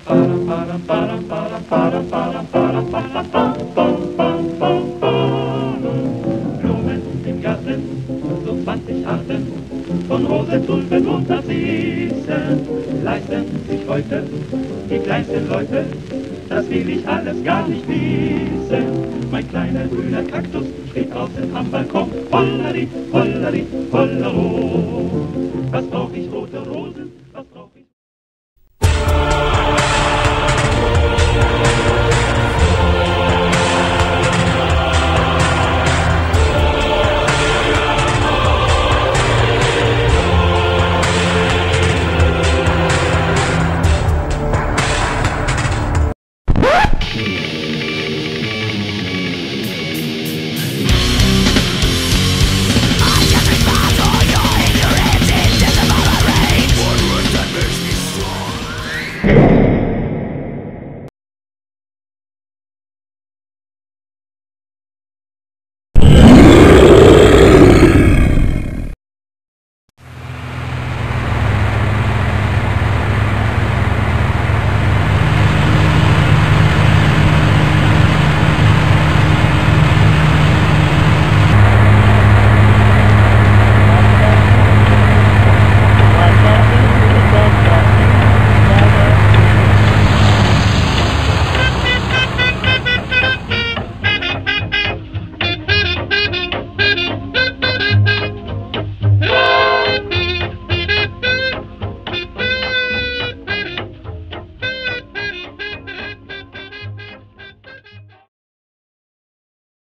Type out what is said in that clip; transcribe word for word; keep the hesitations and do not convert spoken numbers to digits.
Blumen im Garten, so zwanzig Arten von Rosen, Tulpen und Narzissen leisten sich heute die kleinsten Leute, das will ich alles gar nicht wissen. Mein kleiner grüner Kaktus steht draußen am Balkon, Hollari, Hollari, Hollero. Was brauch ich rote Rosen?